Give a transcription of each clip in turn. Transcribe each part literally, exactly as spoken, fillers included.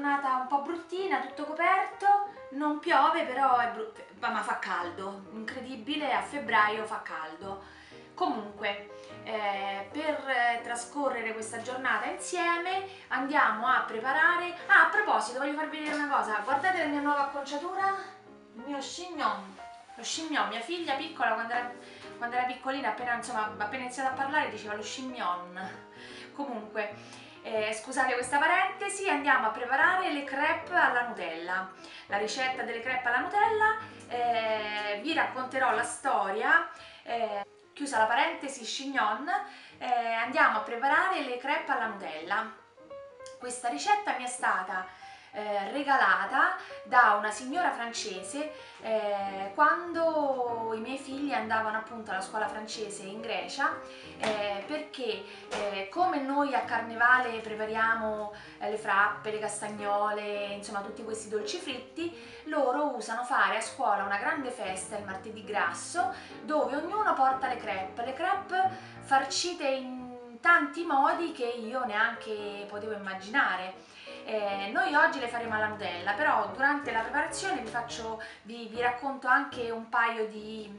giornata un po' bruttina, tutto coperto, non piove però è brutto, ma fa caldo, incredibile, a febbraio fa caldo. Comunque, eh, per trascorrere questa giornata insieme andiamo a preparare... Ah, a proposito, voglio farvi vedere una cosa, guardate la mia nuova acconciatura, il mio chignon, lo chignon, mia figlia piccola quando era, quando era piccolina, appena, insomma, appena iniziato a parlare diceva lo chignon. Comunque, eh, scusate questa parentesi, andiamo a preparare le crêpe alla Nutella. La ricetta delle crêpe alla Nutella, eh, vi racconterò la storia, eh, chiusa la parentesi chignon, eh, andiamo a preparare le crêpe alla Nutella. Questa ricetta mi è stata eh, regalata da una signora francese eh, quando i miei figli andavano appunto alla scuola francese in Grecia, eh, perché eh, come noi a Carnevale prepariamo eh, le frappe, le castagnole, insomma tutti questi dolci fritti, loro usano fare a scuola una grande festa il martedì grasso dove ognuno porta le crêpe, le crêpe farcite in tanti modi che io neanche potevo immaginare. Eh, noi oggi le faremo alla Nutella, però durante la preparazione vi, faccio, vi, vi racconto anche un paio di,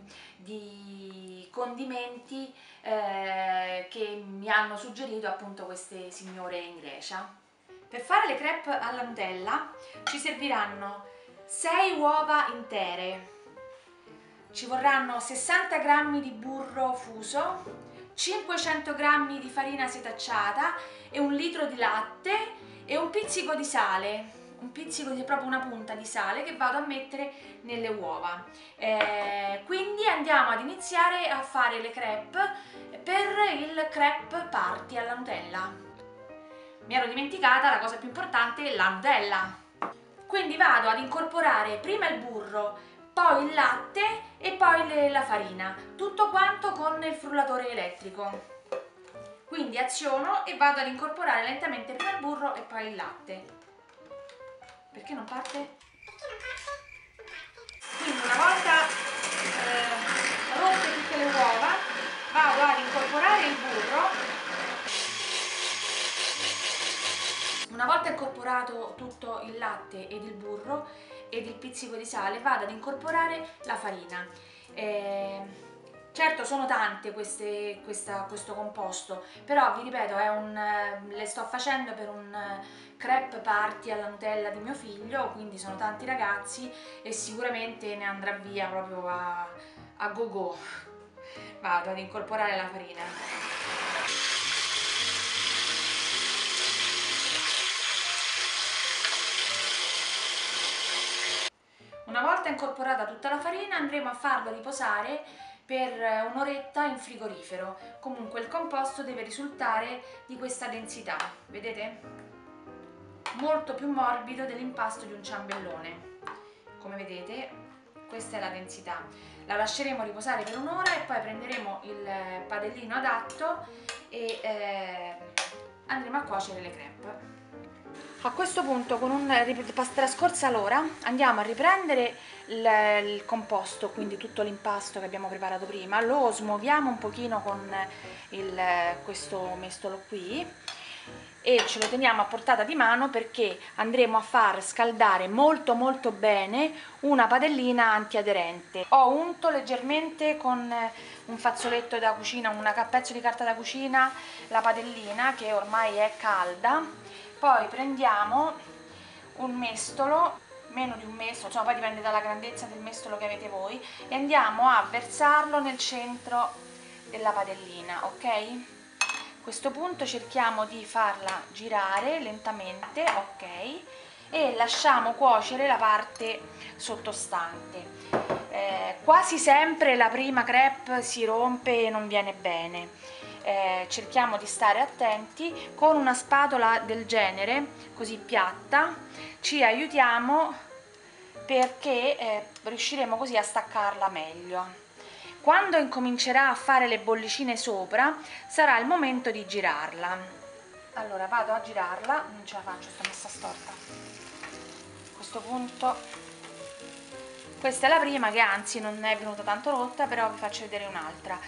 di condimenti eh, che mi hanno suggerito appunto queste signore in Grecia. Per fare le crêpe alla Nutella ci serviranno sei uova intere, ci vorranno sessanta grammi di burro fuso, cinquecento grammi di farina setacciata e un litro di latte e un pizzico di sale, un pizzico di proprio una punta di sale che vado a mettere nelle uova. Eh, quindi andiamo ad iniziare a fare le crêpe per il crêpe party alla Nutella. Mi ero dimenticata la cosa più importante, la Nutella. Quindi vado ad incorporare prima il burro, poi il latte e poi le, la farina, tutto quanto con il frullatore elettrico. Quindi aziono e vado ad incorporare lentamente prima il burro e poi il latte. Perché non parte? Quindi una volta eh, rotte tutte le uova vado ad incorporare il burro. Una volta incorporato tutto il latte ed il burro ed il pizzico di sale vado ad incorporare la farina. Eh, Certo sono tante queste, questa, questo composto, però vi ripeto è un, le sto facendo per un crêpe party alla Nutella di mio figlio, quindi sono tanti ragazzi e sicuramente ne andrà via proprio a, a go go. Vado ad incorporare la farina. Una volta incorporata tutta la farina andremo a farlo riposare per un'oretta in frigorifero. Comunque il composto deve risultare di questa densità, vedete? Molto più morbido dell'impasto di un ciambellone. Come vedete, questa è la densità. La lasceremo riposare per un'ora e poi prenderemo il padellino adatto e eh, andremo a cuocere le crêpe. A questo punto, con un trascorsa l'ora, andiamo a riprendere il, il composto, quindi tutto l'impasto che abbiamo preparato prima, lo smuoviamo un pochino con il, questo mestolo qui e ce lo teniamo a portata di mano perché andremo a far scaldare molto molto bene una padellina antiaderente. Ho unto leggermente con un fazzoletto da cucina, un pezzo di carta da cucina, la padellina che ormai è calda. Poi prendiamo un mestolo, meno di un mestolo, insomma poi dipende dalla grandezza del mestolo che avete voi, e andiamo a versarlo nel centro della padellina, ok? A questo punto cerchiamo di farla girare lentamente, ok? E lasciamo cuocere la parte sottostante. Eh, quasi sempre la prima crêpe si rompe e non viene bene. Eh, cerchiamo di stare attenti. Con una spatola del genere, così piatta, ci aiutiamo perché eh, riusciremo così a staccarla meglio. Quando incomincerà a fare le bollicine sopra sarà il momento di girarla. Allora vado a girarla, non ce la faccio, sta messa storta. A questo punto, questa è la prima che anzi non è venuta tanto rotta, però vi faccio vedere un'altra.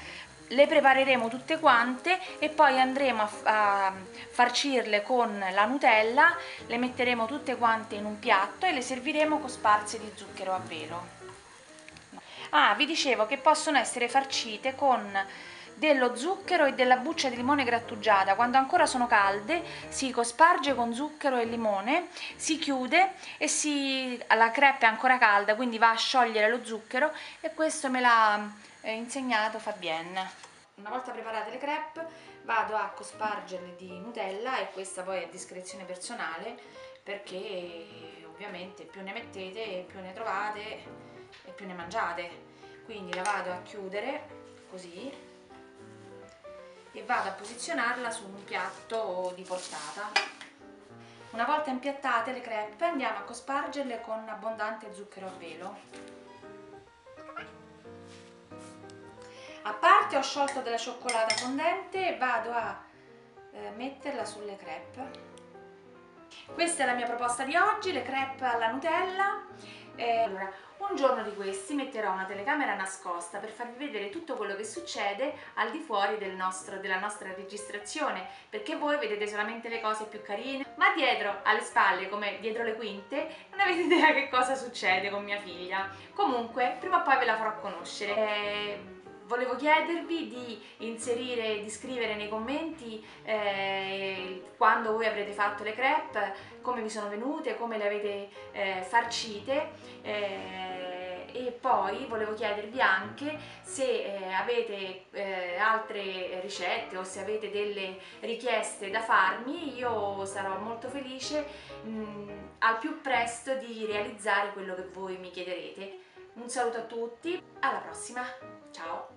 Le prepareremo tutte quante e poi andremo a, a farcirle con la Nutella, le metteremo tutte quante in un piatto e le serviremo cosparse di zucchero a velo. Ah, vi dicevo che possono essere farcite con dello zucchero e della buccia di limone grattugiata. Quando ancora sono calde si cosparge con zucchero e limone, si chiude e si, la crepe è ancora calda, quindi va a sciogliere lo zucchero, e questo me l'ha eh, insegnato Fabienne. Una volta preparate le crepe vado a cospargerle di Nutella, e questa poi è a discrezione personale, perché ovviamente più ne mettete più ne trovate e più ne mangiate. Quindi la vado a chiudere così e vado a posizionarla su un piatto di portata. Una volta impiattate le crepe andiamo a cospargerle con abbondante zucchero a velo. A parte ho sciolto della cioccolata fondente e vado a eh, metterla sulle crepe. Questa è la mia proposta di oggi, le crepe alla Nutella. Eh, allora, un giorno di questi metterò una telecamera nascosta per farvi vedere tutto quello che succede al di fuori del nostro, della nostra registrazione, perché voi vedete solamente le cose più carine, ma dietro, alle spalle, come dietro le quinte, non avete idea che cosa succede con mia figlia. Comunque, prima o poi ve la farò conoscere. Eh, Volevo chiedervi di inserire, di scrivere nei commenti eh, quando voi avrete fatto le crepe, come vi sono venute, come le avete eh, farcite, eh, e poi volevo chiedervi anche se eh, avete eh, altre ricette o se avete delle richieste da farmi. Io sarò molto felice mh, al più presto di realizzare quello che voi mi chiederete. Un saluto a tutti, alla prossima, ciao!